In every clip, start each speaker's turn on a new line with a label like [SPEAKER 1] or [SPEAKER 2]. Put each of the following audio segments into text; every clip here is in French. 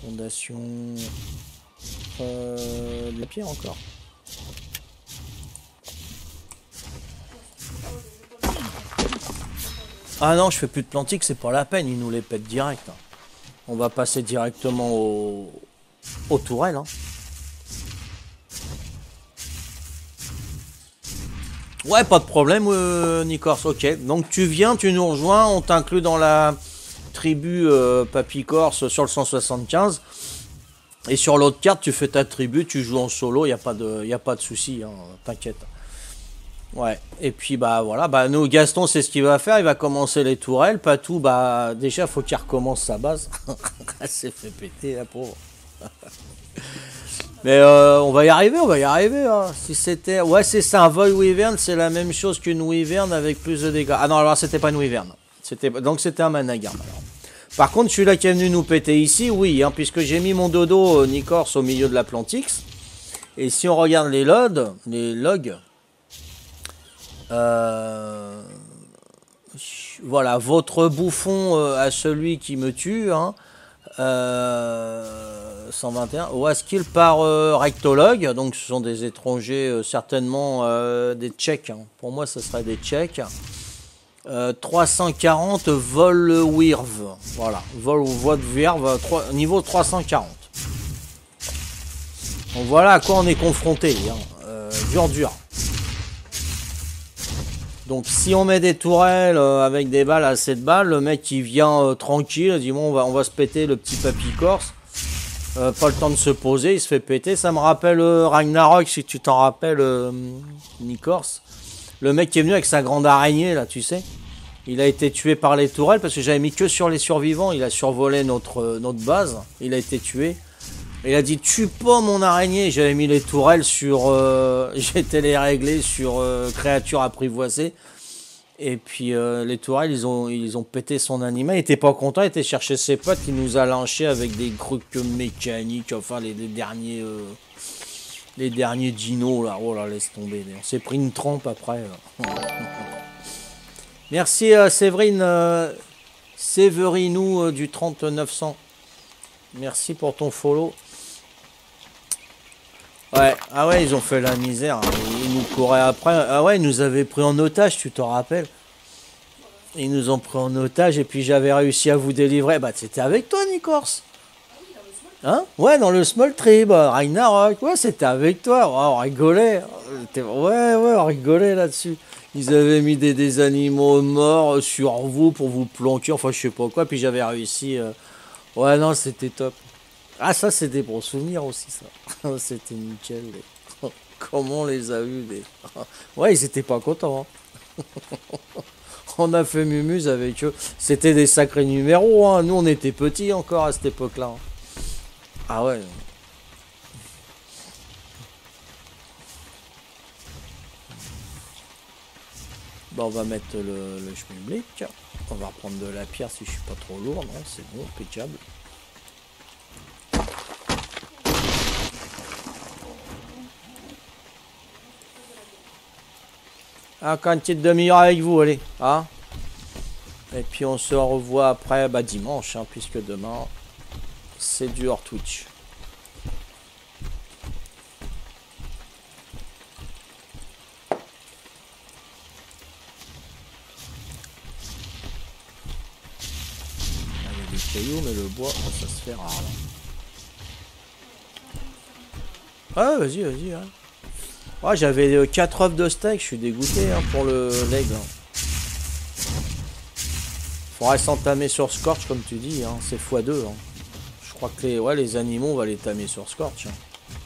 [SPEAKER 1] Fondation... de la pierre encore. Ah non, je fais plus de plantiques, c'est pas la peine, ils nous les pètent direct. Hein. On va passer directement aux tourelles. Hein. Ouais, pas de problème, Nikors, ok. Donc tu viens, tu nous rejoins, on t'inclut dans la tribu Papy Corse sur le 175. Et sur l'autre carte, tu fais ta tribu, tu joues en solo, y a pas de souci, hein, t'inquiète. Ouais, et puis bah voilà, bah nous, Gaston, c'est ce qu'il va faire, il va commencer les tourelles. Patou, bah déjà, faut qu'il recommence sa base. Elle s'est fait péter, la pauvre. Mais on va y arriver, hein. Si c'était... Ouais, c'est ça, un Void Wyvern, c'est la même chose qu'une Wyvern avec plus de dégâts. Ah non, alors c'était pas une Wyvern. Donc c'était un Managarm, alors. Par contre, celui-là qui est venu nous péter ici, oui, hein, puisque j'ai mis mon dodo Nikors au milieu de la Plantix. Et si on regarde les logs, voilà, votre bouffon à celui qui me tue, hein, 121, Waskill par rectologue, donc ce sont des étrangers, certainement des Tchèques, hein. Pour moi, ce serait des Tchèques. 340 Volwirv, voilà, Volwirv, niveau 340. Donc voilà à quoi on est confronté, hein. Dur. Donc si on met des tourelles avec des balles à 7 balles, le mec il vient tranquille, il dit bon on va se péter le petit Papy Corse. Pas le temps de se poser, il se fait péter. Ça me rappelle Ragnarok, si tu t'en rappelles, Nikors. Le mec qui est venu avec sa grande araignée là, tu sais. Il a été tué par les tourelles parce que j'avais mis que sur les survivants. Il a survolé notre base. Il a été tué. Il a dit tue pas mon araignée. J'avais mis les tourelles sur... J'étais les réglés sur créatures apprivoisées. Et puis les tourelles, ils ont pété son animal. Il était pas content, il était chercher ses potes. Il nous a lynché avec des trucs mécaniques. Enfin, les derniers dinos là. Oh là, laisse tomber. On s'est pris une trempe après. Merci Séverinou du 3900. Merci pour ton follow. Ouais, ah ouais, ils ont fait la misère. Hein. Ils nous couraient après. Ah ouais, ils nous avaient pris en otage, tu te rappelles? Ils nous ont pris en otage et puis j'avais réussi à vous délivrer. Bah, c'était avec toi, Nikors. Hein? Ouais, dans le Small Tribe, Ragnarok. Ouais, c'était avec toi. Oh, on rigolait. Ouais, on rigolait là-dessus. Ils avaient mis des animaux morts sur vous pour vous planquer. Enfin, je sais pas quoi. Puis j'avais réussi. Ouais, non, c'était top. Ah, ça, c'est des bons souvenirs aussi, ça. C'était nickel. Comment on les a eus Ouais, ils étaient pas contents. Hein. On a fait mumuse avec eux. C'était des sacrés numéros. Hein. Nous, on était petits encore à cette époque-là. Hein. Ah ouais. Bon, on va mettre le schmilblick. On va reprendre de la pierre si je suis pas trop lourd. Non, c'est bon, impeccable. Ah, quand une petite demi-heure avec vous, allez. Hein. Et puis on se revoit après dimanche, hein, puisque demain, c'est du hors Twitch. Il y a des cailloux, mais le bois, ça se fait rare. Ah, vas-y. Hein. Ouais, j'avais 4 œufs de steak, je suis dégoûté hein, pour le leg. Hein. Faudrait s'entamer sur Scorch, comme tu dis, hein, c'est x2. Hein. Je crois que les animaux, on va les tamer sur Scorch. Hein.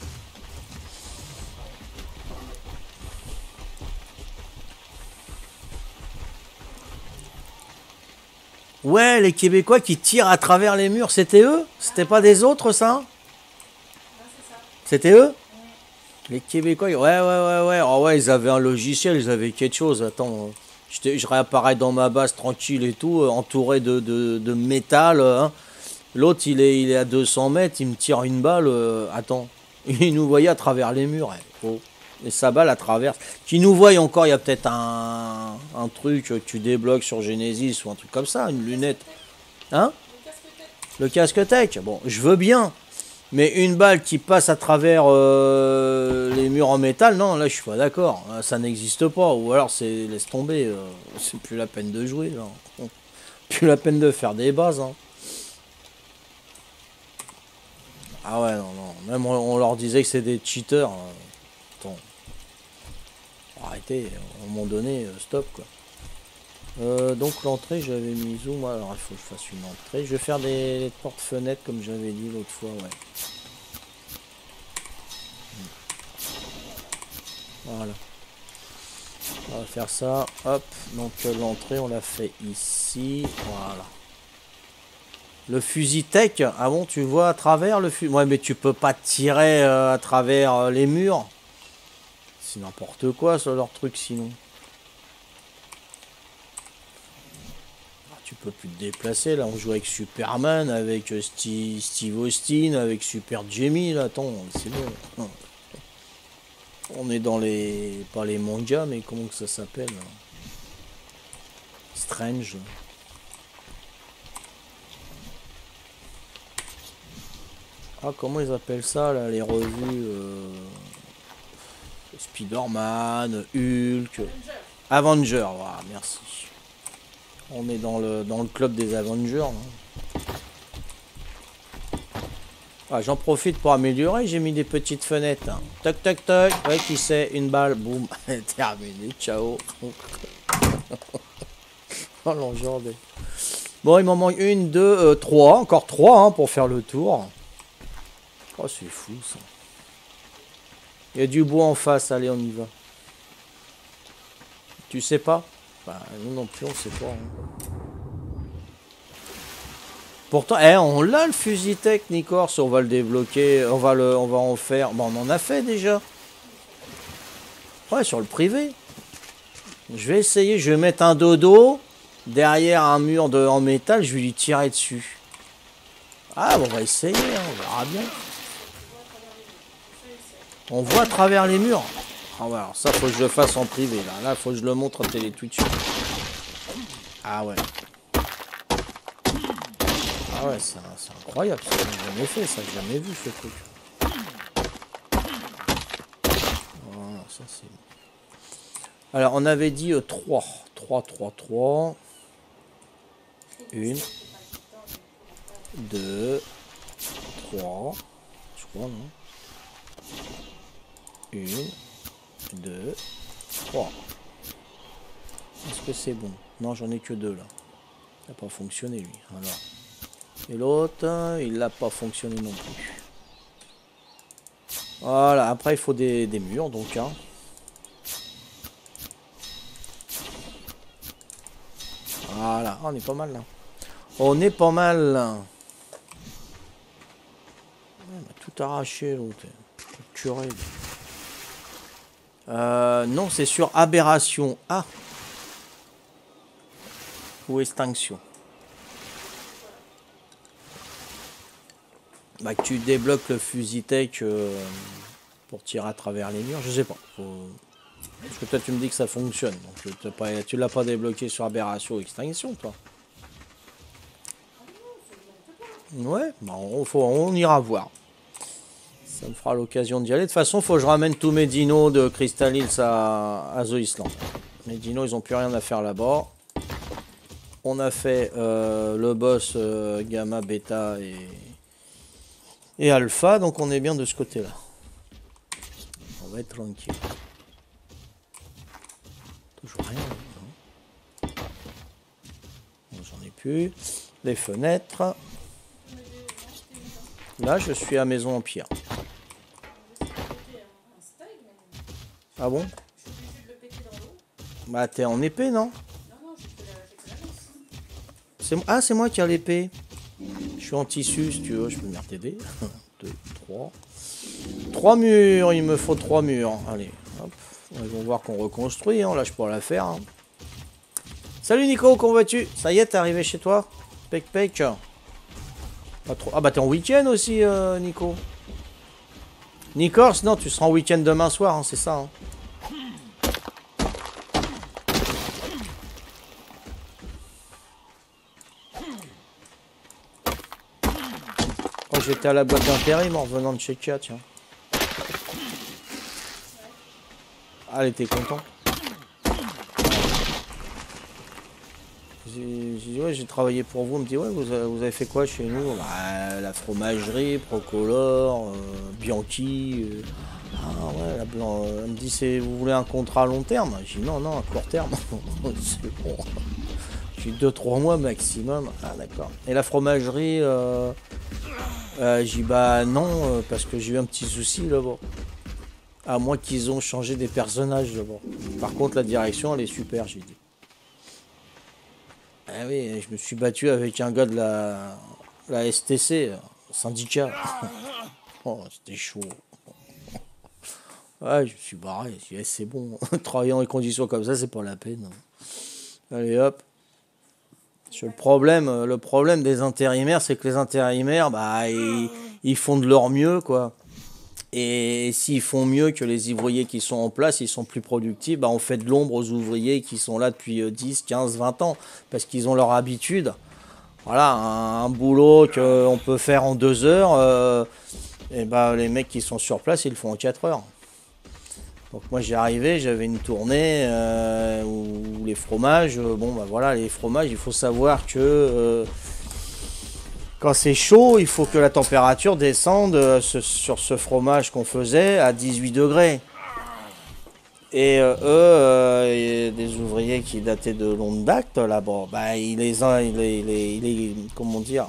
[SPEAKER 1] Ouais, les Québécois qui tirent à travers les murs, c'était eux? C'était pas des autres, ça? C'était eux? Les Québécois, ouais. Oh ouais, ils avaient un logiciel, ils avaient quelque chose. Attends, je réapparais dans ma base tranquille et tout, entouré de métal. Hein. L'autre, il est à 200 mètres, il me tire une balle. Attends, il nous voyait à travers les murs. Hein. Oh. Et sa balle à travers. Qui nous voit encore, il y a peut-être un truc que tu débloques sur Genesis ou un truc comme ça, une lunette. Hein? Le casque tech, bon, je veux bien. Mais une balle qui passe à travers les murs en métal, non, là je suis pas d'accord. Ça n'existe pas. Ou alors c'est laisse tomber. C'est plus la peine de jouer. Là. Plus la peine de faire des bases. Hein. Ah ouais, non, non. Même on leur disait que c'est des cheaters. Attends. Arrêtez, à un moment donné, stop quoi. Donc l'entrée, j'avais mis où moi? Alors il faut que je fasse une entrée. Je vais faire des portes-fenêtres comme j'avais dit l'autre fois, ouais. Voilà. On va faire ça. Hop. Donc l'entrée, on l'a fait ici. Voilà. Le fusil tech. Ah bon, tu vois à travers le fusil? Ouais, mais tu peux pas tirer à travers les murs. C'est n'importe quoi, ça, leur truc, sinon. Tu peux plus te déplacer, là. On joue avec Superman, avec Steve Austin, avec Super Jamie, là. Attends, c'est bon. On est dans les... Pas les mangas, mais comment que ça s'appelle? Strange. Ah, comment ils appellent ça, là, les revues Spider-Man, Hulk... Avenger, voilà, merci. On est dans le club des Avengers. Ah, j'en profite pour améliorer, j'ai mis des petites fenêtres. Hein. Toc, toc, toc. Ouais, qui c'est? Une balle, boum. Terminé, ciao. Oh, l'enjardé. Bon, il m'en manque une, deux, trois. Encore trois hein, pour faire le tour. Oh, c'est fou ça. Il y a du bois en face, allez, on y va. Tu sais pas? Bah, nous non plus, on sait pas. Hein. Pourtant, on l'a le fusil tech, Nicors, on va le débloquer, on va en faire. Bon, on en a fait déjà. Ouais, sur le privé. Je vais essayer, je vais mettre un dodo derrière un mur en métal, je vais lui tirer dessus. Ah, bon, on va essayer, hein, on verra bien. On voit à travers les murs. Ah ouais, alors ça, faut que je le fasse en privé, là. Là, faut que je le montre à Télétwitch. Ah ouais. Ah ouais, c'est incroyable, ça, j'ai jamais fait, ça, j'ai jamais vu ce truc. Voilà, ça c'est... Alors, on avait dit 3. 3, 3, 3. 1, 2, 3. Je crois, non? 1, 2, 3. Est-ce que c'est bon? Non, j'en ai que 2 là. Il n'a pas fonctionné lui. Alors. Et l'autre, il n'a pas fonctionné non plus. Voilà, après il faut des murs donc. Hein. Voilà, on est pas mal là. On est pas mal là. On a tout arraché l'autre. Curé. Non, c'est sur aberration. Ah. Ou extinction. Bah, que tu débloques le fusil tech pour tirer à travers les murs, je sais pas. Parce que toi tu me dis que ça fonctionne, donc tu l'as pas débloqué sur aberration ou extinction, toi. Ouais, bah on ira voir. Ça me fera l'occasion d'y aller. De toute façon, faut que je ramène tous mes dinos de Crystal Hills à The Island. Mes dinos, ils ont plus rien à faire là-bas. On a fait le boss gamma, bêta et alpha, donc on est bien de ce côté-là. On va être tranquille. Toujours rien. Bon, j'en ai plus. Les fenêtres. Là, je suis à maison en pierre. Ah bon? Bah, t'es en épée, non? Ah, c'est moi qui ai l'épée. Je suis en tissu, si tu veux, je peux venir t'aider. 2, 3. 3 murs, il me faut 3 murs. Allez, hop. Ils vont voir qu'on reconstruit, hein. Là, je pourrais la faire. Hein. Salut Nico, comment vas-tu? Ça y est, t'es arrivé chez toi? Pec pec. Pas trop... Ah bah t'es en week-end aussi, Nico. Nicors, non, tu seras en week-end demain soir, hein, c'est ça. Hein. j'étais à la boîte d'intérim en revenant de chez Kia, tiens. Ah, elle était contente. J'ai dit, ouais, j'ai travaillé pour vous. Elle me dit, ouais, vous avez fait quoi chez nous? Bah, la fromagerie, Procolor, Bianchi. Ah ouais, elle me dit, vous voulez un contrat à long terme? J'ai dit, non, non, à court terme. C'est bon. J'ai 2-3 mois maximum. Ah, d'accord. Et la fromagerie, j'ai dit, bah non, parce que j'ai eu un petit souci là-bas. À moins qu'ils ont changé des personnages là-bas. Par contre, la direction, elle est super, j'ai dit. Ah oui, je me suis battu avec un gars de la STC, syndicat. Oh, c'était chaud. Ouais, je me suis barré. Je dit, c'est bon. Travailler dans les conditions comme ça, c'est pas la peine. Allez hop. Le problème des intérimaires, c'est que les intérimaires, bah, ils font de leur mieux, quoi. Et s'ils font mieux que les ouvriers qui sont en place, ils sont plus productifs, bah on fait de l'ombre aux ouvriers qui sont là depuis 10, 15, 20 ans, parce qu'ils ont leur habitude. Voilà, un boulot qu'on peut faire en 2 heures, et bah les mecs qui sont sur place, ils le font en 4 heures. Donc moi j'ai arrivé, j'avais une tournée où les fromages, bon bah voilà, les fromages, il faut savoir que quand c'est chaud, il faut que la température descende sur ce fromage qu'on faisait à 18 degrés. Et eux, des ouvriers qui dataient de longue date, là-bas, bah, comment dire,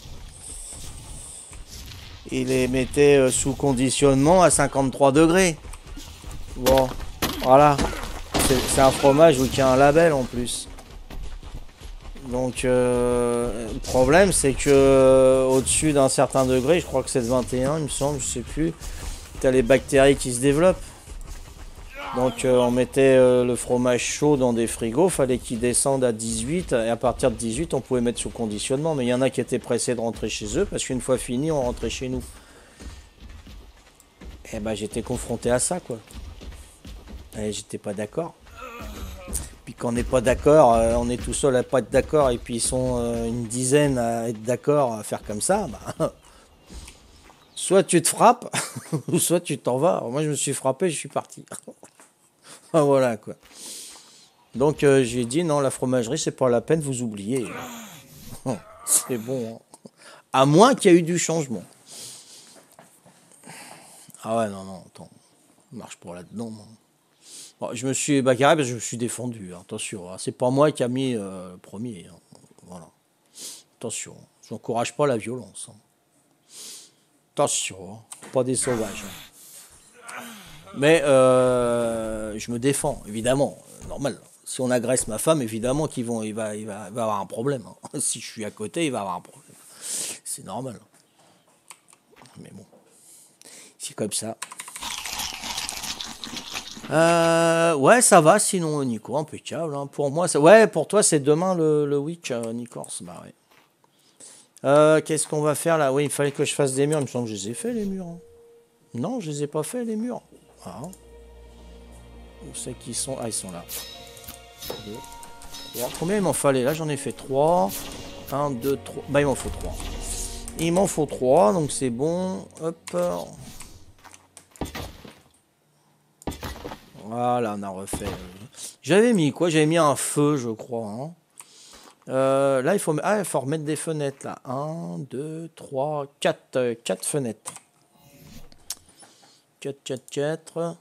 [SPEAKER 1] ils les mettaient sous conditionnement à 53 degrés. Bon, voilà. C'est un fromage qui a un label en plus. Donc le problème c'est que au-dessus d'un certain degré, je crois que c'est de 21 il me semble, je sais plus, t'as les bactéries qui se développent. Donc on mettait le fromage chaud dans des frigos, fallait qu'il descende à 18 et à partir de 18 on pouvait mettre sous conditionnement. Mais il y en a qui étaient pressés de rentrer chez eux parce qu'une fois fini on rentrait chez nous. Et bah j'étais confronté à ça quoi. Et j'étais pas d'accord. Puis quand on n'est pas d'accord, on est tout seul à pas être d'accord et puis ils sont une dizaine à être d'accord à faire comme ça, bah, soit tu te frappes, ou soit tu t'en vas. Alors moi je me suis frappé, je suis parti. Ah, voilà quoi. Donc j'ai dit non, la fromagerie c'est pas la peine, vous oubliez. C'est bon. Hein. À moins qu'il y ait eu du changement. Ah ouais, non, non, attends. On marche pas là-dedans. Non. Bon, je me suis bagarré parce que je me suis défendu. Hein, attention, hein. C'est pas moi qui a mis le premier. Hein. Voilà. Attention, je n'encourage pas la violence. Hein. Attention, hein. Pas des sauvages. Hein. Mais je me défends, évidemment. Normal. Si on agresse ma femme, évidemment il va avoir un problème. Hein. Si je suis à côté, il va avoir un problème. C'est normal. Mais bon, c'est comme ça. Ouais, ça va, sinon, Nico, impeccable. Hein. Pour moi, ouais, pour toi, c'est demain le week, Nico. Bah ouais. Qu'est-ce qu'on va faire là? Oui, il fallait que je fasse des murs. Il me semble que je les ai fait, les murs. Hein. Non, je les ai pas fait, les murs. Ah. Où c'est qu'ils sont? Ah, ils sont là. 2, 3. Combien il m'en fallait? Là, j'en ai fait 3. 1, 2, 3. Bah, il m'en faut 3. Il m'en faut 3, donc c'est bon. Hop. Voilà, on a refait. J'avais mis quoi? J'avais mis un feu, je crois. Hein. Là, il faut remettre des fenêtres. Là. 1, 2, 3, 4. 4 fenêtres. 4, 4, 4. 1,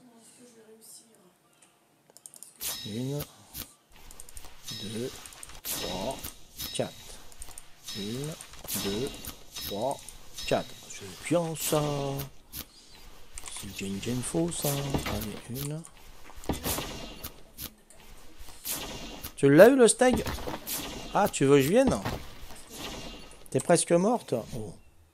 [SPEAKER 1] 2, 3, 4. 1, 2, 3, 4. C'est bien ça. C'est bien faux ça. Allez, 1. Tu l'as eu le steak? Ah, tu veux que je vienne? T'es presque morte? Oh.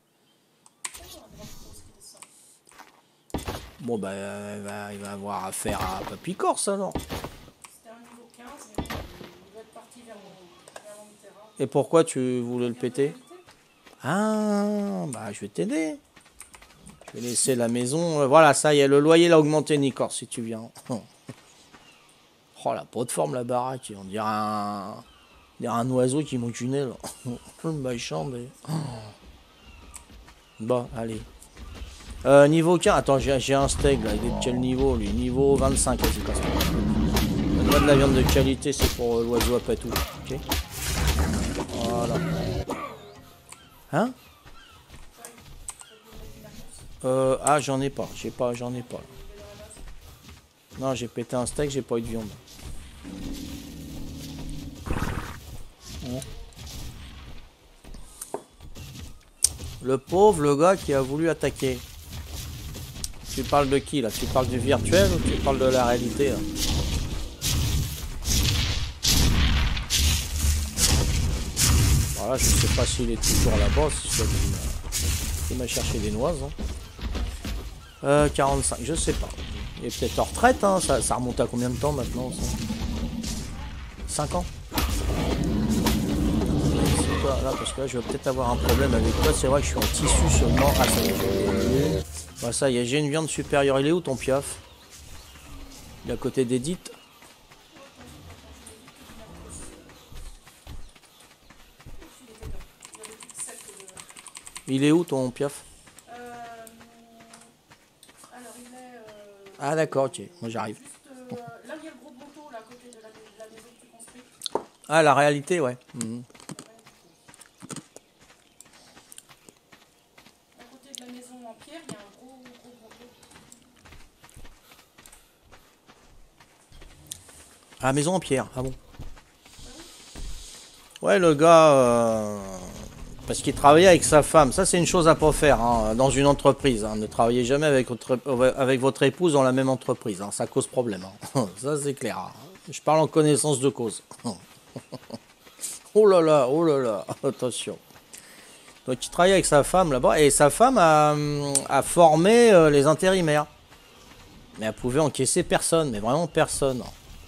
[SPEAKER 1] Bon, bah, il va avoir affaire à Papy Corse alors. C'était un niveau 15, il va être parti vers le terrain. Et pourquoi tu voulais le péter? Ah, bah, je vais t'aider. Je vais laisser la maison. Voilà, ça y est, le loyer l'a augmenté, Nicor, si tu viens. Oh, la pas de forme, la baraque. On dirait un oiseau qui monte du nez, là. Le machin, mais... Bon, allez. Niveau 15. Attends, j'ai un steak là. Il est de quel niveau lui? Niveau 25. Vas-y, casse-toi. Donne-moi de la viande de qualité, c'est pour l'oiseau à patou. Ok. Voilà. Hein? Ah, j'en ai pas. J'en ai pas. Non, j'ai pété un steak, j'ai pas eu de viande. Bon. Le pauvre, le gars qui a voulu attaquer. Tu parles de qui là? Tu parles du virtuel ou tu parles de la réalité là? Voilà, je sais pas s'il est toujours là-bas, si soit il m'a cherché des noises. Hein. 45, je sais pas. Il est peut-être en retraite, hein. Ça remonte à combien de temps maintenant ça? 5 ans? Quoi, là, parce que là je vais peut-être avoir un problème avec toi. C'est vrai que je suis en tissu seulement. Ah ça y est, bah, ça y est, j'ai une viande supérieure. Il est où ton piaf? Il est à côté d'Edith. Il est où ton piaf? Ah d'accord, ok, moi j'arrive. Là il y a le gros poteau là à côté de la maison que tu construis. Ah la réalité, ouais. Mmh. À côté de la maison en pierre, il y a un gros poteau. Ah, maison en pierre, ah bon. Ouais, le gars, parce qu'il travaillait avec sa femme. Ça, c'est une chose à pas faire hein, dans une entreprise. Hein. Ne travaillez jamais avec votre épouse dans la même entreprise. Hein. Ça cause problème. Hein. Ça, c'est clair. Hein. Je parle en connaissance de cause. Oh là là, attention. Donc, il travaillait avec sa femme là-bas. Et sa femme a formé les intérimaires. Mais elle pouvait encaisser personne. Mais vraiment personne.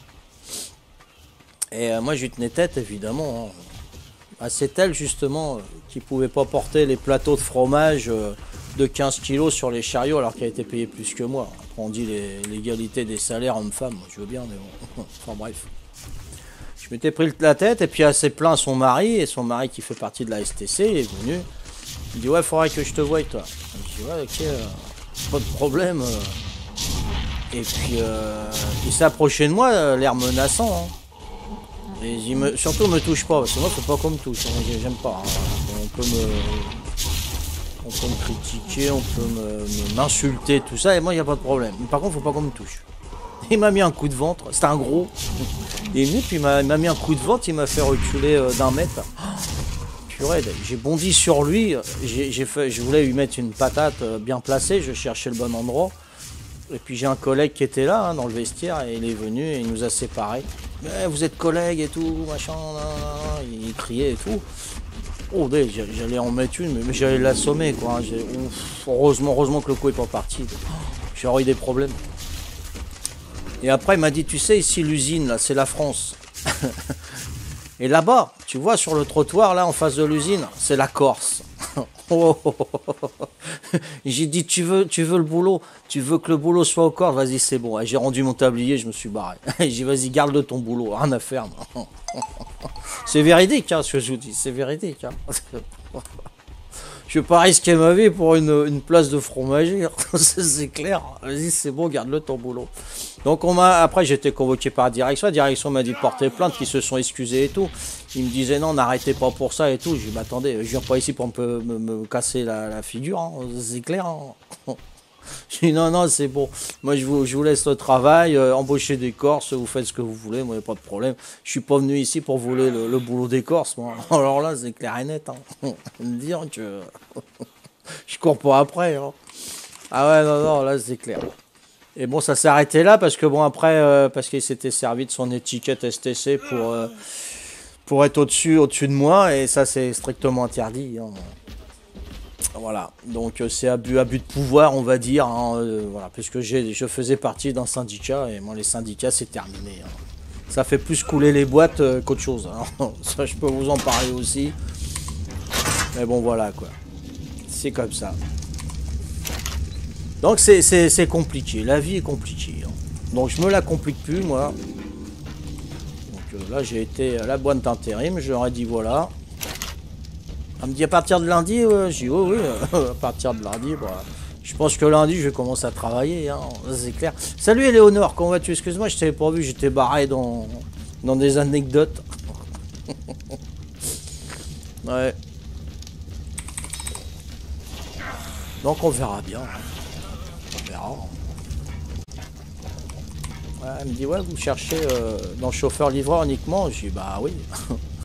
[SPEAKER 1] Et moi, je lui tenais tête, évidemment. Hein. Ah, c'est elle justement qui pouvait pas porter les plateaux de fromage de 15 kilos sur les chariots alors qu'elle était payée plus que moi. Après on dit l'égalité des salaires hommes-femmes, moi je veux bien mais bon. Enfin bref. Je m'étais pris la tête et puis elle s'est plaint à son mari et son mari qui fait partie de la STC est venu. Il dit ouais faudrait que je te voie toi. Je dis ouais ok pas de problème. Et puis il s'est approché de moi l'air menaçant. Hein. Et surtout me touche pas, parce que moi faut pas qu'on me touche, hein. J'aime pas. Hein. On peut me critiquer, on peut m'insulter, tout ça, et moi il n'y a pas de problème. Mais par contre faut pas qu'on me touche. Il m'a mis un coup de ventre, c'était un gros. Il est venu, puis il m'a mis un coup de ventre, il m'a fait reculer d'1 mètre. Purée, j'ai bondi sur lui, je voulais lui mettre une patate bien placée, je cherchais le bon endroit. Et puis j'ai un collègue qui était là, hein, dans le vestiaire, et il est venu et il nous a séparés. Vous êtes collègues et tout, machin, là. Il criait et tout. Oh, j'allais en mettre une, mais j'allais l'assommer, quoi. Heureusement que le coup est pas parti. J'aurais eu des problèmes. Et après, il m'a dit, tu sais, ici, l'usine, là, c'est la France. Et là-bas, tu vois, sur le trottoir, là, en face de l'usine, c'est la Corse. Oh. J'ai dit, tu veux le boulot, tu veux que le boulot soit au corps, vas-y, c'est bon. J'ai rendu mon tablier, je me suis barré. J'ai dit, vas-y, garde-le ton boulot, rien à faire. C'est véridique, hein, ce que je vous dis, c'est véridique. Hein. Je vais pas risquer ma vie pour une place de fromager, c'est clair. Vas-y, c'est bon, garde-le ton boulot. Donc après j'ai été convoqué par la direction. La direction m'a dit de porter plainte, qu'ils se sont excusés et tout. Ils me disaient non, n'arrêtez pas pour ça et tout. J'ai dit bah, attendez, je viens pas ici pour me casser la figure, hein. C'est clair. Hein. J'ai dit non, c'est bon. Moi je vous laisse le travail, embaucher des Corses, vous faites ce que vous voulez, moi y a pas de problème. Je suis pas venu ici pour voler le boulot des Corses, moi. Alors là c'est clair et net. Hein. Me dire que je cours pas après. Hein. Ah ouais non, là c'est clair. Et bon, ça s'est arrêté là parce que bon après, parce qu'il s'était servi de son étiquette STC pour être au-dessus de moi et ça c'est strictement interdit. Hein. Voilà, donc c'est abus de pouvoir on va dire, hein, voilà, puisque je faisais partie d'un syndicat et moi les syndicats c'est terminé. Hein. Ça fait plus couler les boîtes qu'autre chose. Hein. Ça je peux vous en parler aussi. Mais bon voilà quoi, c'est comme ça. Donc c'est compliqué, la vie est compliquée. Hein. Donc je me la complique plus moi. Donc là j'ai été à la boîte d'intérim, je leur ai dit voilà. Elle me dit à partir de lundi, j'ai dit oui, à partir de lundi, bah, je pense que lundi je vais commencer à travailler, hein, c'est clair. Salut Éléonore, comment vas-tu? Excuse-moi, je t'avais pas vu, j'étais barré dans des anecdotes. Ouais. Donc on verra bien. On verra. Ouais, elle me dit ouais, vous cherchez dans le chauffeur-livreur uniquement? J'ai dit bah oui.